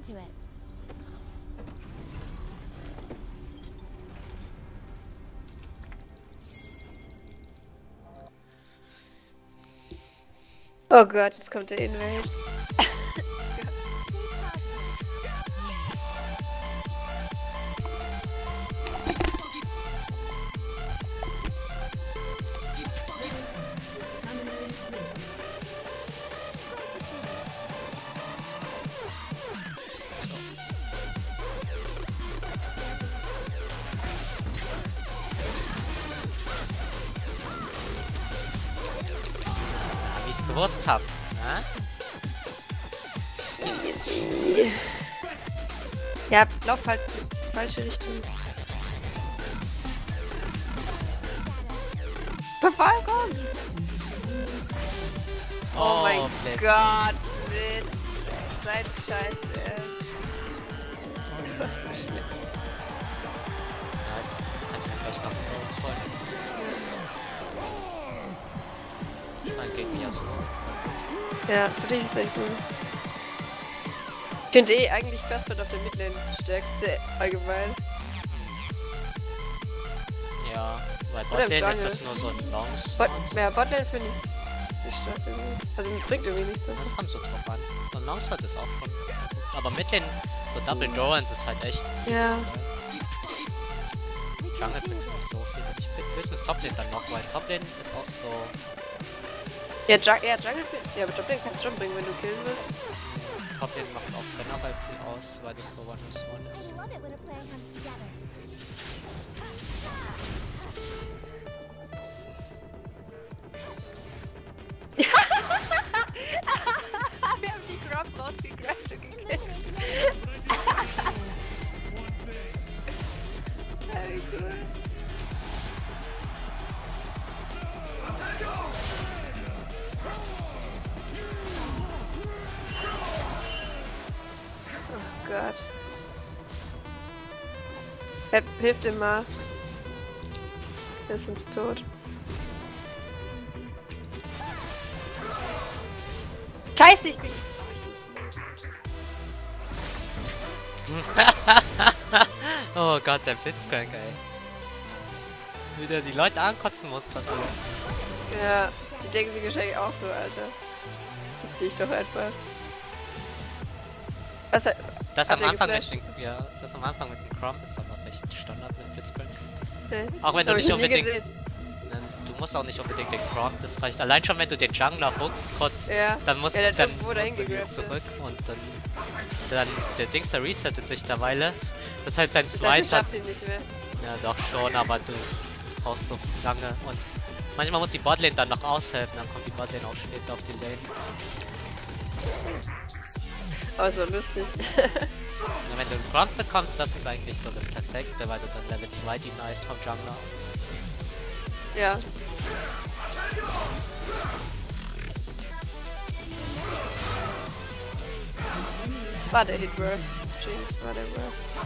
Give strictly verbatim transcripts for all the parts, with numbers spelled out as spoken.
to it. Oh Gott, jetzt kommt der Invade. Wie ich es gewusst habe. Easy. Ja, lauf halt in die falsche Richtung. Befallung! Oh, oh mein Blitz. Gott, Blitz. Seid scheiße, ey. Du warst so schlecht. Das ist nice. Kann ich mir gleich noch für uns holen. Dann gegen mich aus. Ja, für dich ist echt gut. Ich finde eh eigentlich Bestbot auf der Midlane ist das stärkste allgemein. Ja, weil Botlane ist das nur so ein Longs. Bot ja, Botlane finde ich nicht stark irgendwie. Also bringt irgendwie nichts. Das kommt so drauf an. Und Longs hat es auch schon. Aber Midlane, so Double Dorans ist halt echt. Ja. Jungle bringt nicht so viel. Ich finde höchstens Toplane dann noch, weil Toplane ist auch so. Ja, Jung ja, Jungle, ja, aber Toplane kannst du schon bringen, wenn du killen willst. Toplane macht es auch generell viel aus, weil das so one is one ist. Wir haben die Grub rausgegrabt und gekillt. Ja, wie cool. Oh Gott. Helf, hilft ihm mal. Er ist uns tot. Scheiße, ich bin... Oh Gott, der Blitzcrank, ey. Wie der die Leute ankotzen muss dann alle. Ja, die denken sich wahrscheinlich auch so, Alter. Gib dich doch einfach. Was hat, das hat am Anfang mit geflasht? den, ja, das am Anfang mit dem Crump ist aber recht Standard mit Blitzcrank. Okay. Auch wenn du Hab nicht ich noch nie unbedingt... gesehen. Nein, du musst auch nicht unbedingt den Crump, das reicht. Allein schon, wenn du den Jungler hookst, kurz, Ja. dann musst, Ja, der dann irgendwo dahin musst du wieder gegrabt, zurück und dann, dann... Der Dings, der resettet sich derweile. Das heißt, dein Das heißt, Smite ich hat... schaff den nicht mehr. Ja, doch schon, aber du, du brauchst so lange und... Manchmal muss die Botlane dann noch aushelfen, dann kommt die Botlane auch später auf die Lane. Aber so lustig. Ja, wenn du einen Grund bekommst, das ist eigentlich so das Perfekte, weil du dann Level zwei deniest vom Jungler. Ja. War der Hit worth. Jeez, war der worth.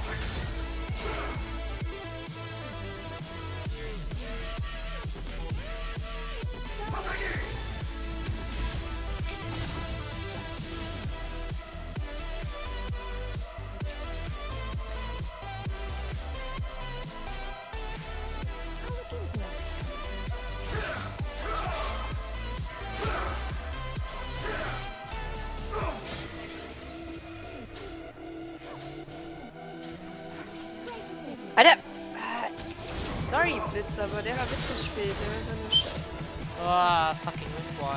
Alter! Sorry, Blitz, aber der war ein bisschen spät. Der war einfach nur scheiße. Oh, fucking Windwall.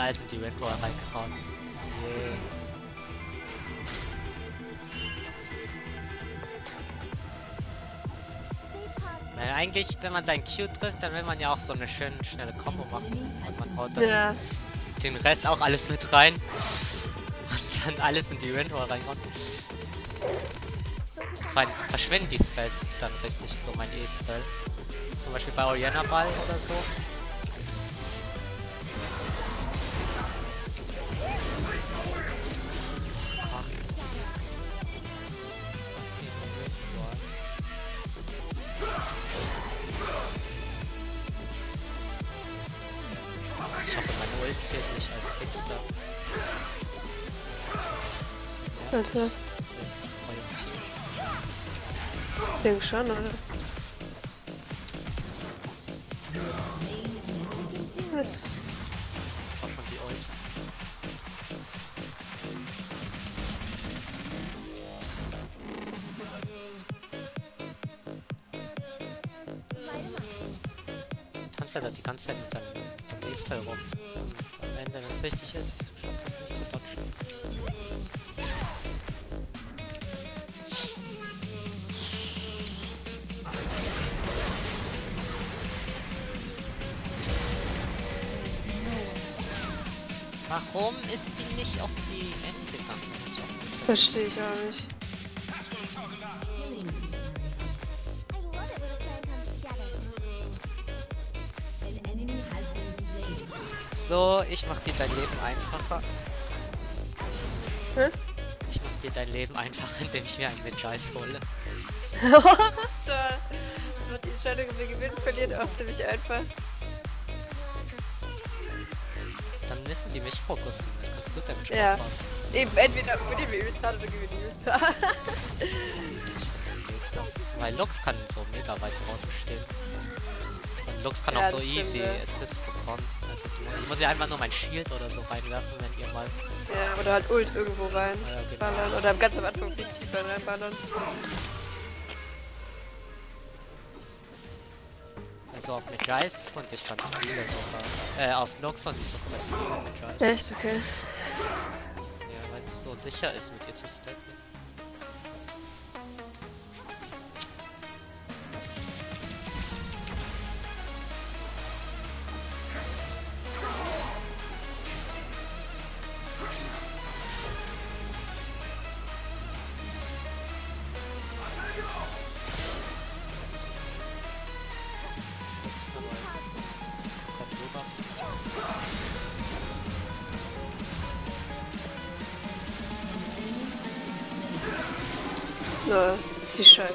alles in die Rainbow reingehauen. Yeah. Weil eigentlich, wenn man seinen Q trifft, dann will man ja auch so eine schöne, schnelle Combo machen. Also man haut dann Ja. den Rest auch alles mit rein. Und dann alles in die Rainbow reinhauen. Vor allem verschwinden die Spells dann richtig, so mein E-Spell. Zum Beispiel bei Orianna Ball oder so. Ich hoffe, meine Ult zählt nicht als Kickster. Was ist das? Das Projektil. Ich denke schon, oder? Was? War schon die Ult. Tanzt er da die ganze Zeit mit seinem E-Spell rum. Und am Ende, wenn es wichtig ist, schafft es nicht zu dodgen. Warum ist die nicht auf die End gegangen? So, so. Verstehe ich auch nicht. So, ich mach dir dein Leben einfacher. Hä? Ich mach dir dein Leben einfacher, indem ich mir einen Midgeist hole. Toll. Wird die Entscheidung, ob wir gewinnen, verlieren, auch ziemlich einfach. Dann müssen die mich fokussen, dann kannst du damit Spaß Ja. haben. Eben, entweder gewinnen wir Restart oder gewinnen wir Restart. Ich find, es geht. Weil Lux kann so mega weit draußen stehen. Und Lux kann Ja, auch so das stimmt, easy ja. Assist bekommen. Also ich muss ja einfach nur mein Shield oder so reinwerfen, wenn ihr mal... Ja, oder halt Ult irgendwo rein. Ja, genau. Ballern. Oder ganz am Anfang viel tiefer reinballern. Also auf Midgeist und sich ganz viele sogar. Äh, auf Lux und die sogar viele Midgeist. Echt? Okay. Ja, weil es so sicher ist, mit ihr zu stacken. Kommt rüber. Na, ist die Scheiße.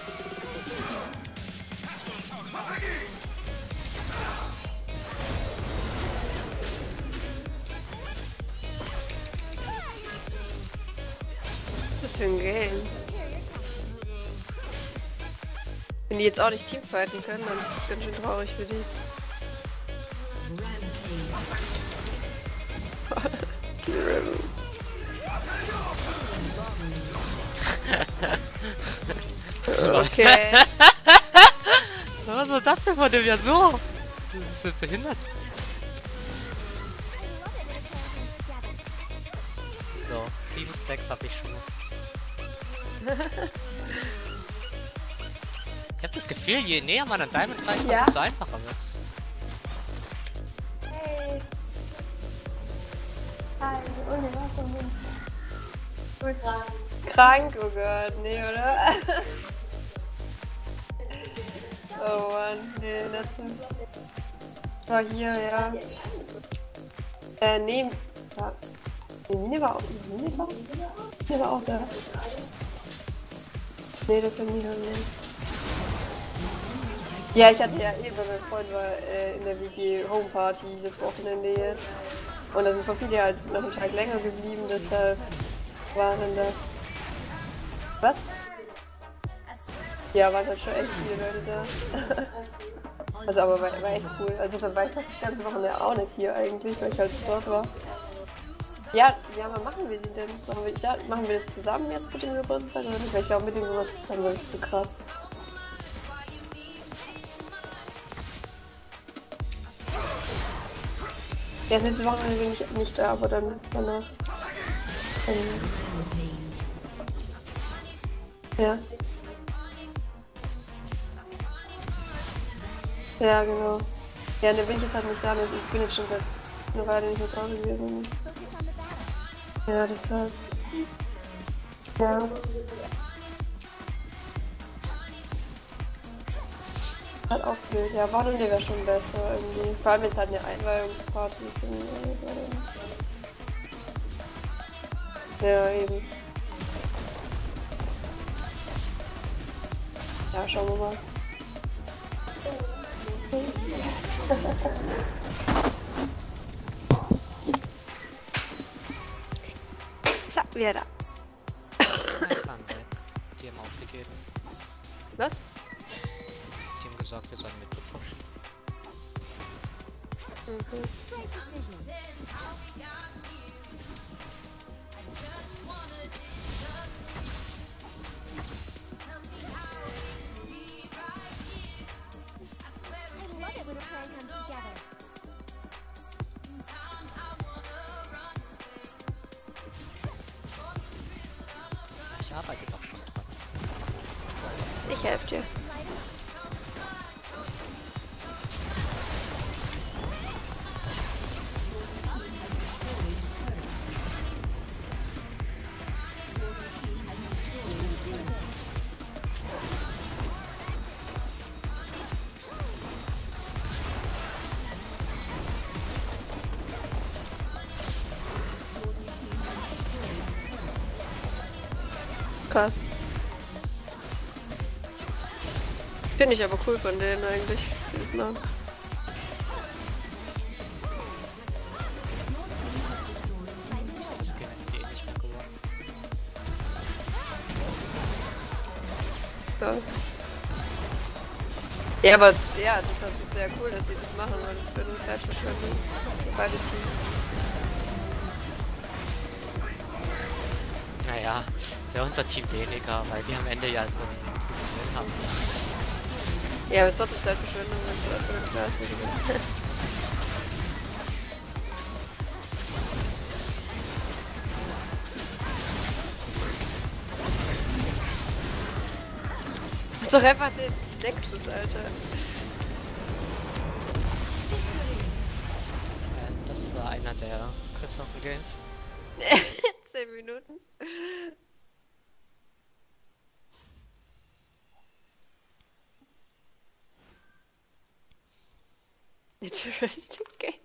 Was ist das für ein Game? Wenn die jetzt auch nicht teamfighten können, dann ist das ganz schön traurig für die. Die Riven. Okay. Was ist das denn von dem ja so? Das ist behindert. So, sieben Stacks habe ich schon. Ich habe das Gefühl, je näher man an Diamond reinkommt, Ja. desto einfacher wird's. Hey. Hi, ohne was krank. Krank, oh Gott, nee, oder? Oh Mann, nee, letzten. War hier, ja. Äh, nee. Ja. Nee, Mine war auch. Mine war? Mine war auch da. Nee, das war Mine, nee. Ja, ich hatte ja eh, weil mein Freund war äh, in der W G Home Party das Wochenende jetzt. Und da sind voll viele halt noch einen Tag länger geblieben, deshalb waren da. Was? Ja, waren halt schon echt viele Leute da. Also aber war, war echt cool. Also dann war ich das ganze Wochenende auch nicht hier eigentlich, weil ich halt dort war. Ja, ja, wann machen wir die denn? Machen wir, ja, machen wir das zusammen jetzt mit dem Geburtstag oder nicht? Weil ich glaube, mit dem Geburtstag das ist zu krass. Der ist nächste Woche bin ich nicht da, aber dann danach. Ähm, ja. Ja, genau. Ja, dann bin ich jetzt halt nicht da, also ich bin jetzt schon seit einer Weile nicht mehr zu Hause gewesen. Ja, das war... Ja. Halt auch blöd, ja, Wochenende wäre schon besser irgendwie. Vor allem jetzt halt eine Einweihungsparty ist oder so. Ja, eben. Ja, schauen wir mal. So, wieder da. Die haben aufgegeben. Was? Die haben gesagt, wir sollen mitbekommen. Mhm. Ich arbeite doch schon dran. Ich helfe dir. Krass. Finde ich aber cool von denen eigentlich, dass sie das machen. Das Game hätte eh nicht mehr gewonnen. Ja. Ja, aber ja, das ist sehr cool, dass sie das machen, weil das wird nur Zeitverschwendung für beide Teams. Naja, für unser Team weniger, weil wir am Ende ja so zu gewinnen haben. Ja, aber es ist trotzdem Zeitverschwendung, wenn du einfach eine Klasse gewinnst. Ist doch einfach den Nexus, Alter. Äh, das war einer der kürzeren Games. Zehn Minuten. Interesting game.